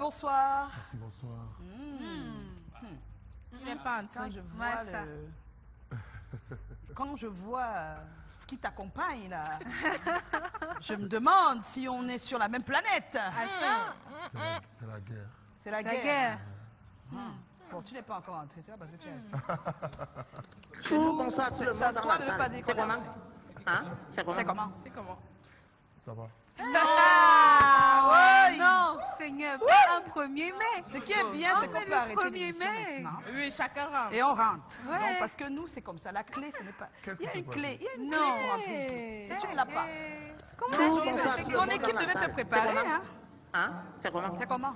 bonsoir. Merci, bonsoir. Il n'est pas en train de voir Quand je vois ce qui t'accompagne, là, je me demande si on est sur la même planète. C'est la guerre. C'est la guerre. Bon, tu n'es pas encore entré, c'est pas parce que tu es assis. Bonsoir tout le monde dans la salle. C'est comment? Hein? C'est comment? C'est comment? Ça va? Non, Seigneur, pas un 1er mai. Ce qui est bien, c'est qu'on peut arrêter l'émission maintenant. Oui, chacun rentre. Et on rentre. Ouais. Non, parce que nous, c'est comme ça. La clé, ce n'est pas... Qu'est-ce Il y a qui une s'est clé. Il y a une Non. clé pour entrer ici. Et tu ne l'as pas. Comment Ton équipe devait te préparer. Hein? Hein? C'est comment? C'est comment?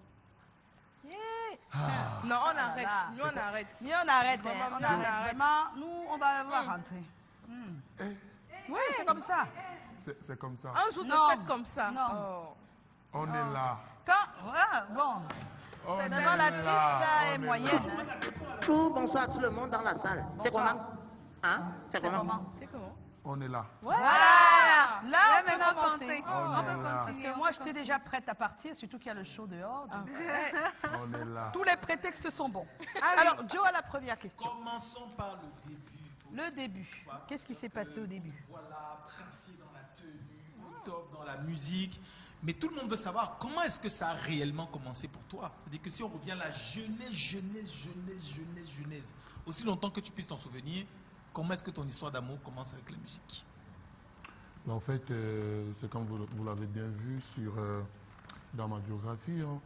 Non, on arrête. Nous, on arrête. Nous, on arrête. Vraiment, On nous, arrête. on arrête. Vraiment, nous, on va rentrer. Oui, c'est comme ça. C'est comme ça. Un jour de Non. fête comme ça. Non. Oh. On est là. Bon. On Vraiment, la triche, là, est moyenne. Hein? Bonsoir tout le monde dans la salle. C'est Bonsoir. comment? Hein? C'est comment? C'est comment? On est là. Voilà. Là, Là, on peut maintenant, commencer. pensez. On est là. Parce que moi, j'étais déjà prête à partir, surtout qu'il y a le show dehors. donc, On est là. tous les prétextes sont bons. Alors, Joe a la première question. Commençons par le début. Le début. Qu'est-ce qui s'est passé au début? Voilà, princier dans la tenue, au top dans la musique. Mais tout le monde veut savoir comment est-ce que ça a réellement commencé pour toi. C'est-à-dire que si on revient à la jeunesse, aussi longtemps que tu puisses t'en souvenir, comment est-ce que ton histoire d'amour commence avec la musique? En fait, c'est comme vous l'avez bien vu dans ma biographie. Hein.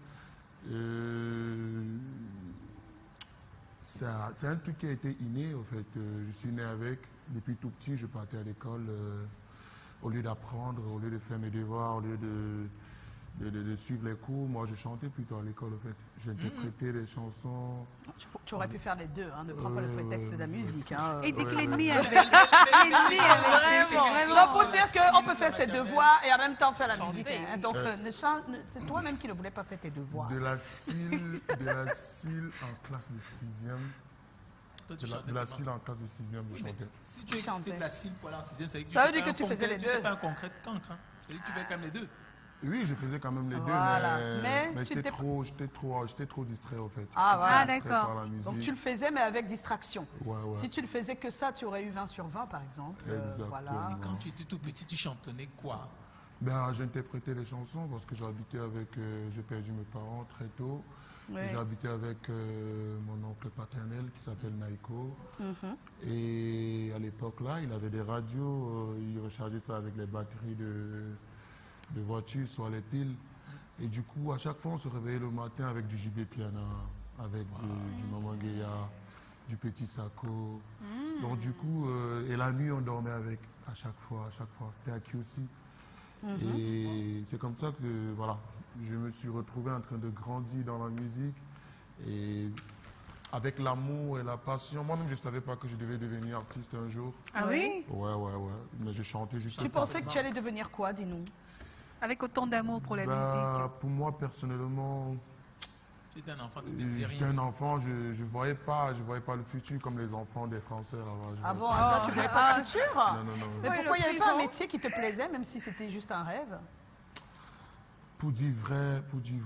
C'est un truc qui a été inné, en fait. Je suis né avec. Depuis tout petit, je partais à l'école. Au lieu d'apprendre, au lieu de faire mes devoirs, au lieu de suivre les cours, moi, je chantais plutôt à l'école, en fait. J'interprétais des chansons. Tu aurais pu faire les deux, hein, ne prends pas le prétexte de la musique. Hein. Et dis qu'il est né avec. Il est né avec. C'est vraiment. Non, pour dire qu'on peut faire ses devoirs et en même temps faire la musique. Hein. Donc, c'est toi-même qui ne voulais pas faire tes devoirs. De la cile en classe de 6e. Toi, tu De chantais la seulement. cile en classe de 6e, je Oui, mais chantais. si tu écoutais de la cile pour aller en 6e, Ça veut dire que tu faisais les deux. Tu n'étais pas un concret cancre. Tu fais quand même les deux. Oui, je faisais quand même les Voilà. deux, Mais mais tu j'étais t'es- trop distrait, en fait. Ah, voilà. Ah, Distrait d'accord. par la musique. Donc, tu le faisais, mais avec distraction. Ouais, ouais. Si tu ne faisais que ça, tu aurais eu 20 sur 20, par exemple. Exactement. Voilà. Quand tu étais tout petit, tu chantonnais quoi? Ben, j'interprétais les chansons parce que j'habitais avec... j'ai perdu mes parents très tôt. Oui. J'habitais avec mon oncle paternel qui s'appelle Naiko. Mhm. Et à l'époque là, il avait des radios, il rechargeait ça avec les batteries de voitures, soit les piles. Et du coup, à chaque fois, on se réveillait le matin avec du JB Piana, avec du Maman Guéya, du Petit Sako. Donc du coup, et la nuit, on dormait avec à chaque fois. C'était acquis aussi. Et c'est comme ça que, voilà, je me suis retrouvé en train de grandir dans la musique. Et avec l'amour et la passion, moi-même, je ne savais pas que je devais devenir artiste un jour. Ah oui? Ouais. Mais je chantais juste Tu pensais que tu allais devenir quoi, dis-nous? Avec autant d'amour pour la musique. Pour moi, personnellement, Tu étais un enfant, tu ne disais j'étais rien. un enfant, je ne voyais pas le futur comme les enfants des Français. Là-bas. Ah bon, toi, tu ne voyais pas le futur? Non. Mais Ouais, pourquoi il n'y le avait pas un prison. métier qui te plaisait, même si c'était juste un rêve? Pour dire vrai,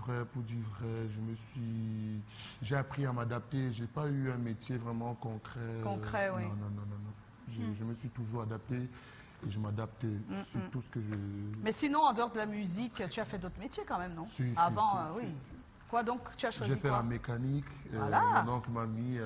j'ai appris à m'adapter. J'ai pas eu un métier vraiment concret. Concret, oui. Non. Je me suis toujours adapté et je m'adapte sur tout ce que je... Mais sinon, en dehors de la musique, tu as fait d'autres métiers quand même, non? Si, Avant, si. oui. Quoi donc, tu as choisi J'ai fait quoi? la mécanique. Voilà. Mon oncle m'a mis...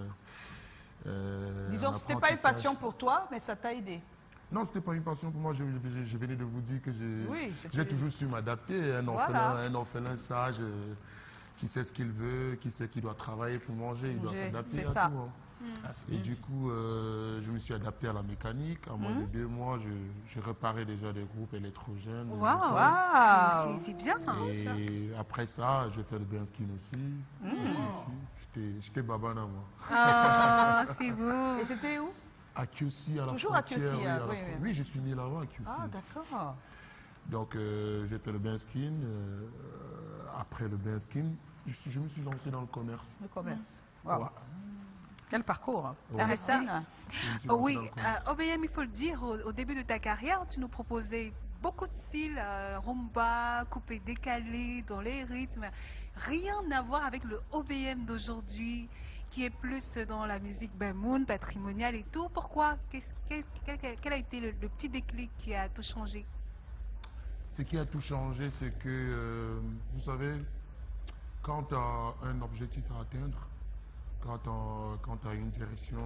Disons que ce n'était pas une passion pour toi, mais ça t'a aidé. Non, ce n'était pas une passion pour moi. Je venais de vous dire que Oui, j'ai toujours su m'adapter. Un orphelin sage qui sait ce qu'il veut, qui sait qu'il doit travailler pour manger, il doit s'adapter c'est à ça. tout. Hein. Ah, c'est Et bien du dit. coup, je me suis adapté à la mécanique. En moins de 2 mois, je réparais déjà des groupes électrogènes. Waouh! C'est bien. Et après ça, je fais le Benskin aussi. J'étais babana, moi. Ah, c'est beau. Et c'était où? À QC, à la Toujours à frontière. QC, oui, à la oui. oui, je suis né là-bas à QC. Ah, d'accord. Donc, j'ai fait le Benskin. Après le Benskin, je me suis lancé dans le commerce. Le commerce. Wow. Ouais. Quel parcours. Ouais. Ernestine? Je me suis Oh lancé oui, dans le commerce. Obeyem, il faut le dire, au début de ta carrière, tu nous proposais beaucoup de styles, rumba, coupé décalé, dans les rythmes. Rien à voir avec le OBM d'aujourd'hui, qui est plus dans la musique bamoun, patrimoniale et tout. Pourquoi? Quel a été le petit déclic qui a tout changé? Ce qui a tout changé, c'est que, vous savez, quand tu as un objectif à atteindre, quand tu as une direction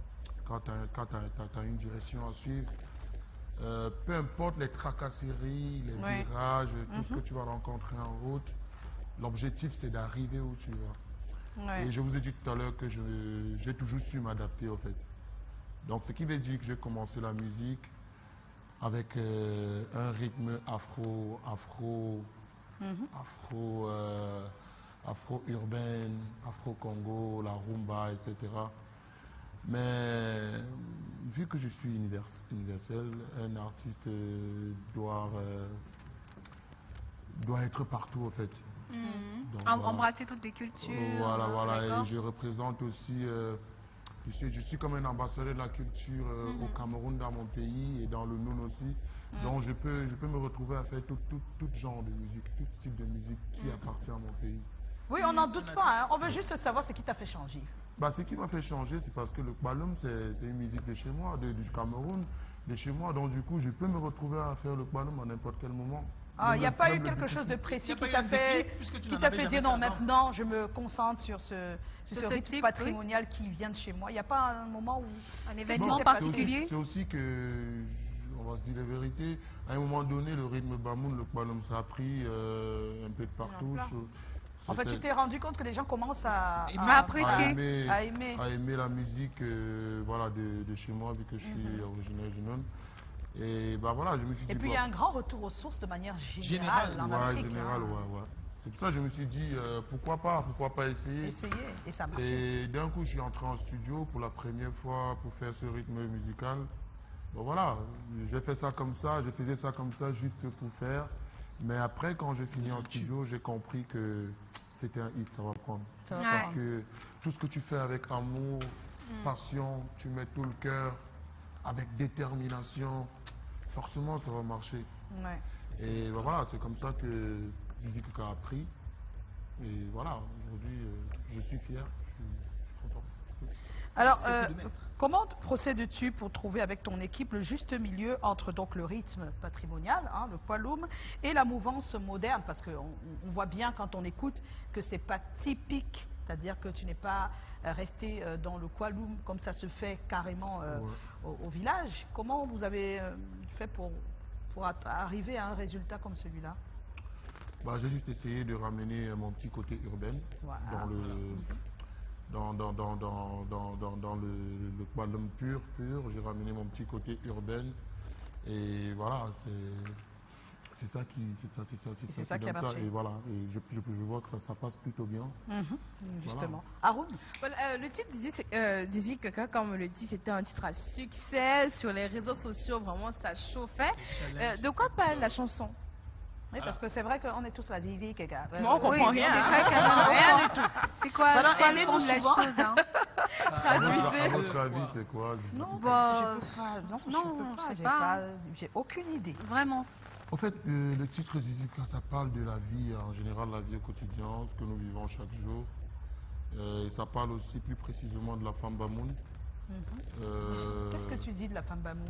à, une direction à suivre, peu importe les tracasseries, les virages, tout ce que tu vas rencontrer en route, l'objectif c'est d'arriver où tu vas. Et je vous ai dit tout à l'heure que j'ai toujours su m'adapter au fait. Donc ce qui veut dire que j'ai commencé la musique avec un rythme afro-urbaine, afro-congo, la rumba, etc. Mais vu que je suis universel, un artiste doit être partout en fait. Donc, Embrasser toutes les cultures. Voilà. Et je représente aussi, je suis comme un ambassadeur de la culture au Cameroun, dans mon pays et dans le Noun aussi. Donc je peux me retrouver à faire tout genre de musique, tout type de musique qui appartient à mon pays. Oui, on n'en doute pas. Hein. On veut juste savoir ce qui t'a fait changer. Bah, ce qui m'a fait changer, c'est parce que le Kwaloum, c'est une musique de chez moi, du Cameroun, de chez moi. Donc du coup, je peux me retrouver à faire le Kwaloum à n'importe quel moment. Ah, il n'y a pas eu quelque chose de précis qui t'a fait dire non, maintenant je me concentre sur ce rythme patrimonial qui vient de chez moi. Il n'y a pas un moment où... Un événement particulier? C'est aussi que, on va se dire la vérité, à un moment donné, le rythme bamoun, le Kwaloum, ça a pris un peu de partout. En fait, tu t'es rendu compte que les gens commencent à apprécier, à aimer la musique voilà, de chez moi, vu que je suis originaire du Nord. Et bah voilà, je me suis dit... Et puis il y a un grand retour aux sources de manière générale en Afrique. Ouais. C'est pour ça que je me suis dit, pourquoi pas essayer. Et ça marche. Et d'un coup, je suis entré en studio pour la première fois pour faire ce rythme musical. Bon voilà, j'ai fait ça comme ça, je faisais ça comme ça juste pour faire. Mais après, quand j'ai fini en studio, j'ai compris que c'était un hit, ça va prendre. Parce que tout ce que tu fais avec amour, passion, tu mets tout le cœur, avec détermination, forcément ça va marcher. Et ben voilà, c'est comme ça que Zizi Keka a pris. Et voilà, aujourd'hui, je suis fier, je suis content. Alors, comment procèdes-tu pour trouver avec ton équipe le juste milieu entre donc le rythme patrimonial, hein, le Kwaloum, et la mouvance moderne? Parce qu'on voit bien quand on écoute que ce n'est pas typique, c'est-à-dire que tu n'es pas resté dans le Kwaloum comme ça se fait carrément au village. Comment vous avez fait pour arriver à un résultat comme celui-là? Bah, j'ai juste essayé de ramener mon petit côté urbain dans le Kwaloum pur. J'ai ramené mon petit côté urbain et voilà, c'est ça qui a marché. Et voilà, et je vois que ça passe plutôt bien. Justement. Haroun? Le titre Zizi Keka, comme on le dit, c'était un titre à succès. Sur les réseaux sociaux, vraiment, ça chauffait. De quoi parle la chanson? Oui, parce que c'est vrai qu'on est tous là, Zizi Keka. Moi, on comprend rien. Rien du tout. C'est quoi le fond de la chose, hein? Traduisez. À votre avis, c'est quoi? Non, je sais pas. J'ai aucune idée. Vraiment. En fait, le titre Zizi Keka, ça parle de la vie, en général, la vie au quotidien, ce que nous vivons chaque jour. Et ça parle aussi plus précisément de la femme bamoun. Qu'est-ce que tu dis de la femme bamoun?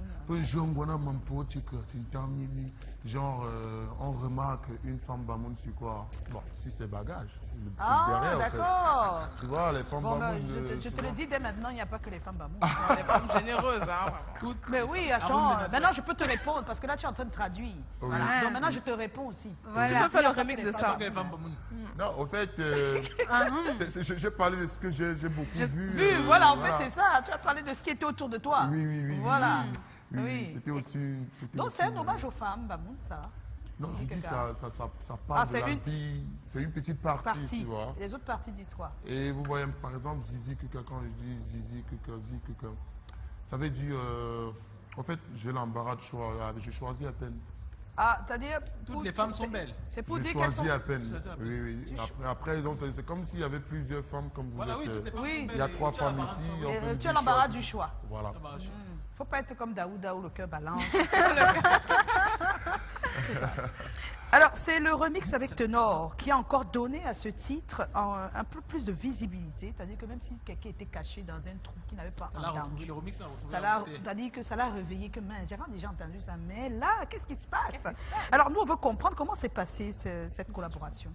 Genre, on remarque une femme bamoun sur quoi? Bon, sur ses bagages. D'accord. Tu vois, les femmes bamoun... Je te le dis dès maintenant, il n'y a pas que les femmes bamoun. Des femmes généreuses, hein, vraiment. Mais oui, attends, maintenant je peux te répondre parce que là tu es en train de traduire. Oui. Voilà. Donc maintenant je te réponds aussi. Voilà. Tu peux faire le remix de ça. Non, au fait, j'ai parlé de ce que j'ai beaucoup vu. Voilà, en fait c'est ça. Tu as parlé de ce qui était autour de toi. Oui. Voilà. Oui. C'était aussi... Donc c'est un hommage aux femmes, bamoun, ça. Non, je dis ça parle de la vie. C'est une petite partie, tu vois. Et les autres parties disent quoi? Et vous voyez, par exemple, Zizi Keka, quand je dis Zizi Keka, ça veut dire... en fait, j'ai l'embarras de choix. J'ai choisi à peine. Ah, c'est-à-dire... Toutes les femmes sont belles. C'est pour dire J'ai qu'elles sont... choisi à peine. Oui. Après, c'est comme s'il y avait plusieurs femmes comme vous Voilà, êtes. oui, toutes les femmes sont belles. Il y a 3 femmes ici. Tu as l'embarras du choix. Voilà. Faut pas être comme Daouda où le cœur balance. Alors, c'est le remix avec Tenor qui a encore donné à ce titre un peu plus de visibilité. C'est-à-dire que même si quelqu'un était caché dans un trou qui n'avait pas Ça l'a retrouvé, entendu, le remix l'a retrouvé. c'est-à-dire que ça l'a réveillé, que j'avais déjà entendu ça, mais là, qu'est-ce qui se passe? Alors, nous, on veut comprendre comment s'est passée cette collaboration.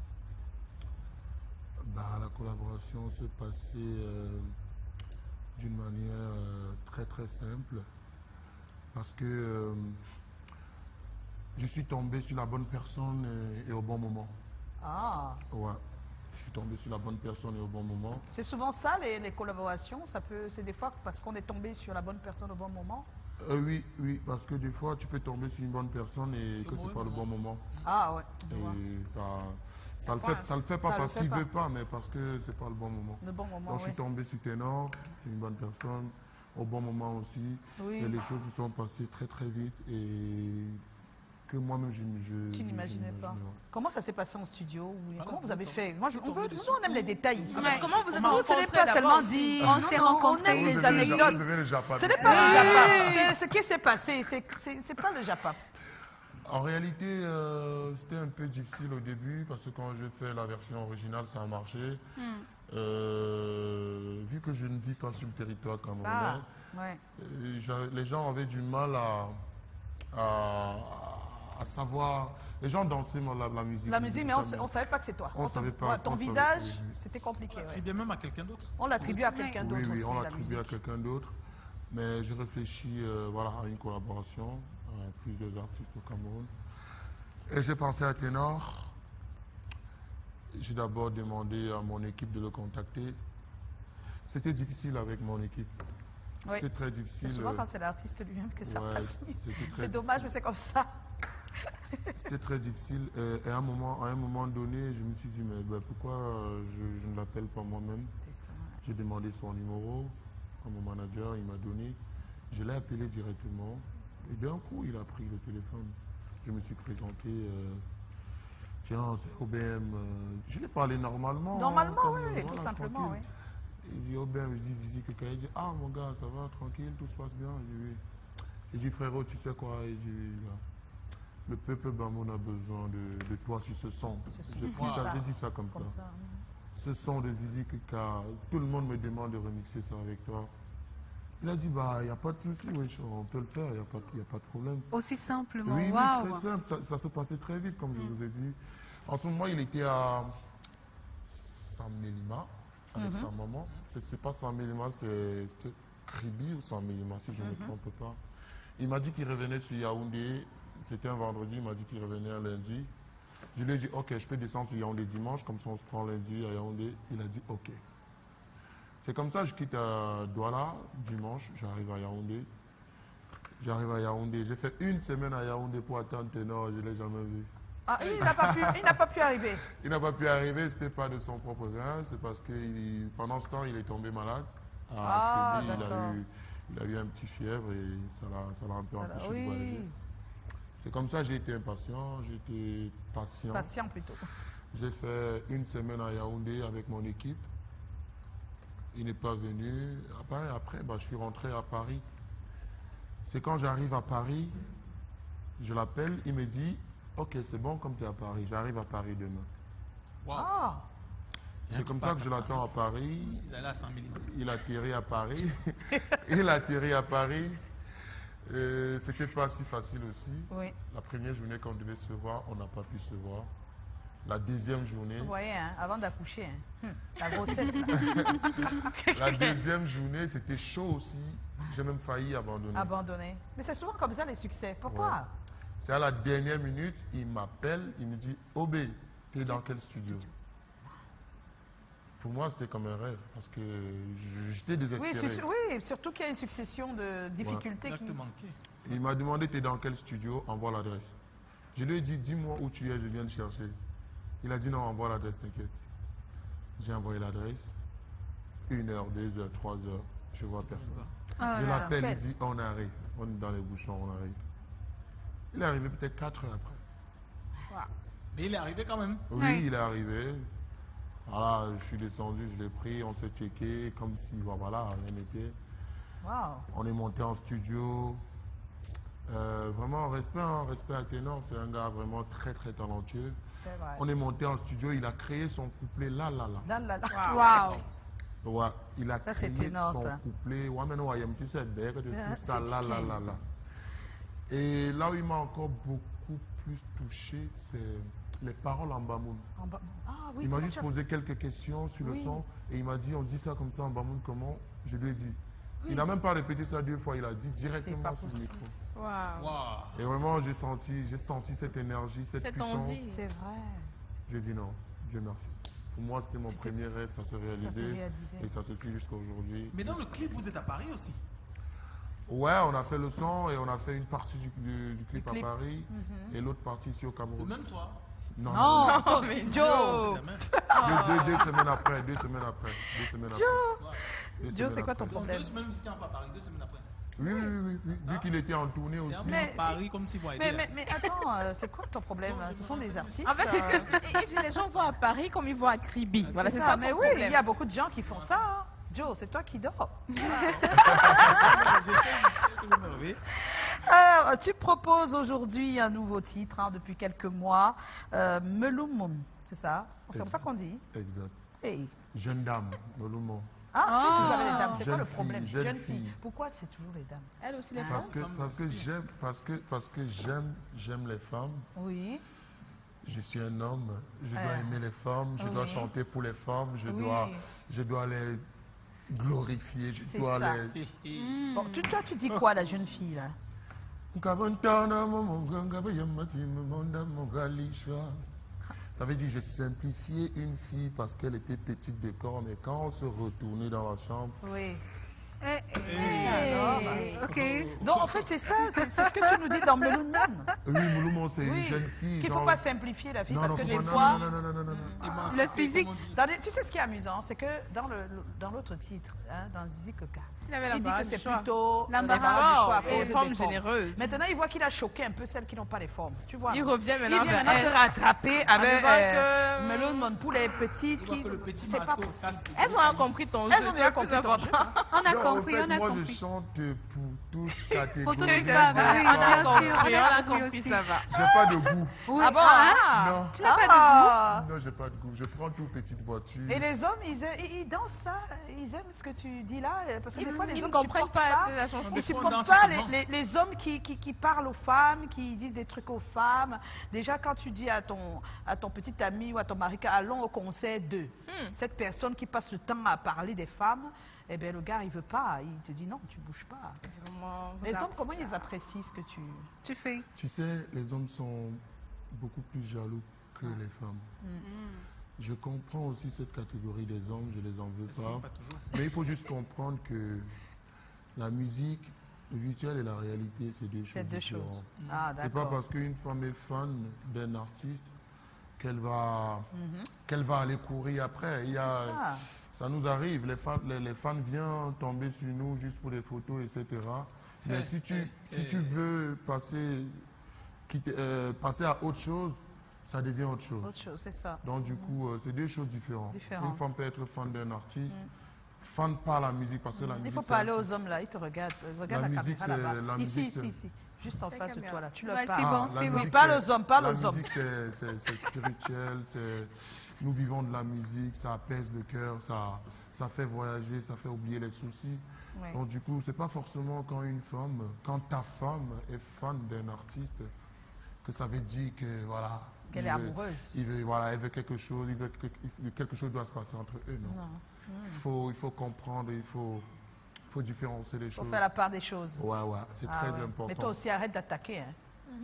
Bah, la collaboration s'est passée d'une manière très très simple parce que je suis tombé sur la bonne personne et au bon moment. Ah, Ouais, je suis tombé sur la bonne personne et au bon moment. c'est souvent ça, les collaborations. C'est des fois parce qu'on est tombé sur la bonne personne au bon moment. Oui, oui, parce que des fois tu peux tomber sur une bonne personne et que c'est pas le bon moment. Ah ouais, je vois. Et ça le fait pas Ça le parce fait qu'il pas. veut pas, mais parce que c'est pas le bon moment. Le bon moment, Donc je oui. suis tombé sur Ténor, c'est une bonne personne, au bon moment aussi. Oui. Et les choses se sont passées très très vite et que moi-même Tu je n'imaginais pas. ouais. Comment ça s'est passé en studio? Comment vous avez vous fait? Moi, vous on tombez nous, dessus. on aime les détails ici. Mais comment vous êtes Nous, ce n'est rencontrés pas d'abord seulement aussi? dire. On s'est rencontrés. On aime les Vous devez le anecdotes. Japa Ce n'est dessus. pas le Japa. Ce qui s'est passé, c'est pas le Japa. En réalité, c'était un peu difficile au début parce que quand j'ai fait la version originale, ça a marché. Vu que je ne vis pas sur le territoire camerounais, Ouais. les gens avaient du mal à savoir. Les gens dansaient la musique. La musique, mais on ne savait pas que c'est toi. On savait pas. Ton On savait- visage, oui, oui. c'était compliqué. C'est ouais. bien même à quelqu'un d'autre. On l'attribue à quelqu'un d'autre Oui, oui, aussi, on la l'attribue à musique. quelqu'un d'autre. Mais j'ai réfléchi voilà, à une collaboration avec plusieurs artistes au Cameroun. Et j'ai pensé à Ténor. J'ai d'abord demandé à mon équipe de le contacter. C'était difficile avec mon équipe. Oui. C'était très C'est difficile. souvent quand c'est l'artiste lui-même que ça Ouais, passe. c'était très C'est dommage, mais c'est comme ça. C'était très difficile. Et à un moment donné, je me suis dit, mais pourquoi je ne l'appelle pas moi-même? C'est ça. J'ai demandé son numéro à mon manager, il m'a donné. Je l'ai appelé directement. Et d'un coup, il a pris le téléphone. Je me suis présenté. Tiens, c'est OBM. Je l'ai parlé normalement. Normalement, comme, oui, voilà, tout simplement, oui. tranquille. Il dit OBM, je dis Zizi, quelqu'un. Il dit, ah mon gars, ça va, tranquille, tout se passe bien. Je dis, oui. Il dit, frérot, tu sais quoi? Il dit, le peuple Bamoun a besoin de toi sur ce son. J'ai dit ça comme ça. Ce son de Zizi Keka, tout le monde me demande de remixer ça avec toi. Il a dit, bah, il n'y a pas de souci, wesh, on peut le faire, il n'y a pas de problème. Aussi simplement, Oui, waouh. très simple, ça se passait très vite, comme je vous ai dit. En ce moment, il était à Saint-Mélima avec sa maman. C'est pas Saint-Mélima, c'était Kribi ou Saint-Mélima, si je ne me trompe pas. Il m'a dit qu'il revenait sur Yaoundé. C'était un vendredi, il m'a dit qu'il revenait un lundi. Je lui ai dit, ok, je peux descendre sur Yaoundé dimanche, comme ça on se prend lundi à Yaoundé. Il a dit, ok. C'est comme ça que je quitte Douala dimanche, j'arrive à Yaoundé. J'ai fait une semaine à Yaoundé pour attendre Ténor, je ne l'ai jamais vu. Ah, il n'a pas pu arriver. Il n'a pas pu arriver, ce n'était pas de son propre gré, c'est parce que pendant ce temps, il est tombé malade. À Kribi, il a eu un petit fièvre et ça l'a un peu empêché de voyager. C'est comme ça que j'ai été impatient, j'ai été patient. Patient plutôt. J'ai fait une semaine à Yaoundé avec mon équipe. Il n'est pas venu. Après, je suis rentré à Paris. C'est quand j'arrive à Paris, je l'appelle, il me dit, ok, c'est bon comme tu es à Paris, j'arrive à Paris demain. Wow. Ah, C'est comme ça que je l'attends à Paris. Ils allaient à 100 000. Il a atterri à Paris. Il a atterri à Paris. C'était pas si facile aussi. oui. La première journée qu'on devait se voir, on n'a pas pu se voir. La deuxième journée, Vous voyez, hein, avant d'accoucher, hein. La grossesse, là. la deuxième journée, c'était chaud aussi. J'ai même failli abandonner. Abandonné. Mais c'est souvent comme ça les succès. Pourquoi? Ouais. C'est à la dernière minute, il m'appelle, il me dit, Obé, tu es dans quel studio? Pour moi, c'était comme un rêve parce que j'étais désespéré. Oui, surtout qu'il y a une succession de difficultés. Là, te manquait. Il m'a demandé, tu es dans quel studio? Envoie l'adresse. Je lui ai dit, dis-moi où tu es, je viens de chercher. Il a dit, non, envoie l'adresse, t'inquiète. J'ai envoyé l'adresse. 1 heure, 2 heures, 3 heures, je vois personne. Je l'appelle, il dit, on arrive. On est dans les bouchons, on arrive. Il est arrivé peut-être 4 heures après. Mais il est arrivé quand même. Oui, il est arrivé. Voilà, je suis descendu, je l'ai pris, on s'est checké comme si, voilà, rien n'était. Wow. On est monté en studio. Vraiment, respect à Ténor. C'est un gars vraiment très, très talentueux. C'est vrai. On est monté en studio, il a créé son couplet là. Là, là, là. Wow. Ouais, il a Ça, c'est créé Ténor, son ça. couplet. Ouais, mais non, il y a un petit set de tout ça c'est là. clair. Et là où il m'a encore beaucoup plus touché, c'est les paroles en bamoun. Ah oui, Il m'a comment juste tu as- posé quelques questions sur le Oui. son et il m'a dit on dit ça comme ça en bamoun comment? Je lui ai dit. Il n'a même pas répété ça 2 fois, il a dit directement pas sur le possible. micro. Wow. Waouh. Et vraiment j'ai senti cette énergie, cette Cette puissance. envie. C'est vrai. J'ai dit non, Dieu merci. Pour moi c'était mon premier rêve, ça s'est réalisé réalisé. et ça se suit jusqu'à aujourd'hui. Mais dans le clip, vous êtes à Paris aussi. Ouais, on a fait le son et on a fait une partie du clip à clip. Paris et l'autre partie ici au Le Cameroun. même soir. Non, Non, Oh, mais Joe. deux semaines après. Deux semaines après. Joe, c'est quoi ton Donc problème? 2 semaines, vous étiez encore à Paris, 2 semaines après. Oui. Vu qu'il était en tournée Et aussi. après, Mais- à Paris, comme si vous aidez. Mais attends, c'est quoi ton problème? Ce sont des artistes. En fait, c'est que il dit, les gens vont à Paris comme ils vont à Kribi. Voilà, c'est ça son Mais oui, problème. il y a beaucoup de gens qui font ça. Hein. Joe, c'est toi qui dors. J'essaie de me lever. Alors, tu proposes aujourd'hui un nouveau titre depuis quelques mois, Meloumoun, c'est ça? C'est comme ça qu'on dit? Exact. Hey. Jeune dame, Molumo. Ah, tu dis jamais les dames, c'est quoi Jeune le problème? fille, jeune fille. Pourquoi c'est toujours les dames? Elle aussi, les Parce femmes. que j'aime les femmes. Oui. Je suis un homme. Je dois aimer les femmes. Je dois chanter pour les femmes. Je dois les glorifier. Je C'est dois ça. les. Bon, toi, tu dis quoi, la jeune fille, là? Ça veut dire j'ai simplifié une fille parce qu'elle était petite de corps, mais quand on se retournait dans la chambre, Oui. Ok. Donc, en fait, c'est ça, c'est ce que tu nous dis dans Meloumoun. oui, Mouloumon, c'est Oui. une jeune fille. Qu'il ne faut genre- pas simplifier la fille, parce que faut des pas- fois... non. Le physique. Tu sais ce qui est amusant, c'est que dans l'autre titre, dans Zizi Koka, Il avait il dit l'embarras que du c'est choix. plutôt L'embarras l'embarras du choix à et cause forme des formes. généreuse. Maintenant, il voit qu'il a choqué un peu celles qui n'ont pas les formes. Tu vois? Il revient maintenant Il vient vers maintenant se elle. rattraper avec disant que- Meloumoun pour les petites. Il voit que le petit C'est pas marteau possible. casse. Elles ont compris ton jeu. Elles ont c'est bien le plus compris ton jeu. important. On a Non, compris, en fait, on a moi, je compris. chante pour toute catégorie. Pour toutes les de femmes, femmes. oui, On a bien compris, sûr, on a compris, aussi. ça va. J'ai pas de goût. Oui. Ah bon? Non. Tu n'as pas de Ah. Non, j'ai pas de goût. Je prends toute petite voiture. Et les hommes, ils dansent ça, ils aiment ce que tu dis là, parce que des fois les Ils ne hommes comprennent supportent pas la chanson. Ils Des fois, on supportent danse pas seulement. les hommes qui parlent aux femmes, qui disent des trucs aux femmes. Déjà, quand tu dis à ton petit ami ou à ton mari allons au concert de cette personne qui passe le temps à parler des femmes, eh bien, le gars, il veut pas. Il te dit non, tu bouges pas. Vraiment, Les vous hommes, artistes. comment ils apprécient ce que tu fais. Tu sais, les hommes sont beaucoup plus jaloux que les femmes. Je comprends aussi cette catégorie des hommes, je les en veux Pas toujours. Mais il faut juste comprendre que la musique, le virtuel et la réalité, c'est deux choses C'est deux différentes. choses. Ah, C'est pas d'accord. parce qu'une femme est fan d'un artiste qu'elle va aller courir après. Il y a, ça. ça nous arrive, les fans viennent tomber sur nous juste pour des photos, etc. Mais si tu veux passer à autre chose, ça devient autre chose. Autre chose, c'est ça. Donc du coup, c'est deux choses différentes. Différentes. Une femme peut être fan d'un artiste, fan par la musique, parce que la Il musique... ne faut pas aller aux hommes là, ils te regardent. Regarde la, musique, caméra là-bas. c'est- la Ici, musique, c'est- ici. Juste en face de caméra. toi là. Tu leur Ouais, parles. c'est bon, la c'est bon. musique, Parle c'est- aux hommes, parle la aux hommes. musique, c'est spirituel, nous vivons de la musique, ça apaise le cœur, ça fait voyager, ça fait oublier les soucis. Ouais. Donc du coup, c'est pas forcément quand ta femme est fan d'un artiste, que ça veut dire que voilà. Qu'elle il est veut- amoureuse. elle veut quelque chose, quelque chose doit se passer entre eux, non. Il faut comprendre, il faut différencier les Il faut choses. faire la part des choses. Ouais, c'est Ah très ouais. important. Mais toi aussi, arrête d'attaquer. Hein.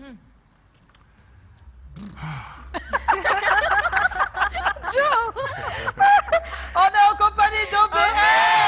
Joe, on est en compagnie d'OBM.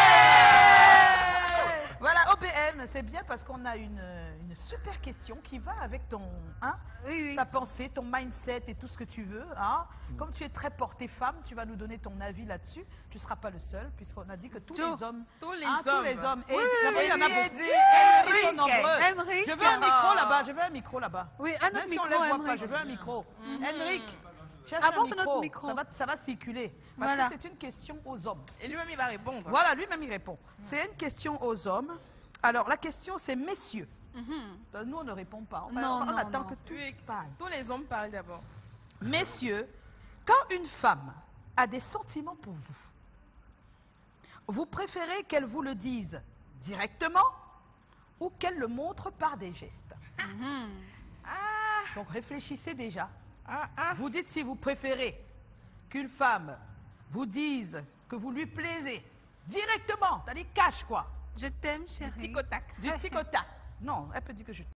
Voilà, OBM, c'est bien parce qu'on a une super question qui va avec ton, ta pensée, ton mindset et tout ce que tu veux. Hein. Comme tu es très porté femme, tu vas nous donner ton avis là-dessus. Tu ne seras pas le seul, puisqu'on a dit que tous les hommes... Tous les tous hommes. les hommes. Et Oui, d'abord, il y en a Eddie, beaucoup. Eddie, Ils sont nombreux. Emric. Je veux un micro là-bas, je veux un micro là-bas. Oui, un Même autre si on ne micro, les voit pas, Emric. je veux un micro. Henrik, cherche Apporte un micro. notre micro. Ça va circuler. Parce Voilà. que c'est une question aux hommes. Et lui-même, il va répondre. Voilà, lui-même il répond. C'est une question aux hommes. Alors, la question c'est, messieurs, Nous, on ne répond pas. On, Non, on non, attend non. que tout Oui, se passe. tous les hommes parlent d'abord. Messieurs, quand une femme a des sentiments pour vous, vous préférez qu'elle vous le dise directement ou qu'elle le montre par des gestes. Donc réfléchissez déjà. Vous dites si vous préférez qu'une femme vous dise que vous lui plaisez directement, c'est-à-dire cash quoi, Je t'aime, chérie. Tic au tac. du tic au tac. Non, elle peut dire que je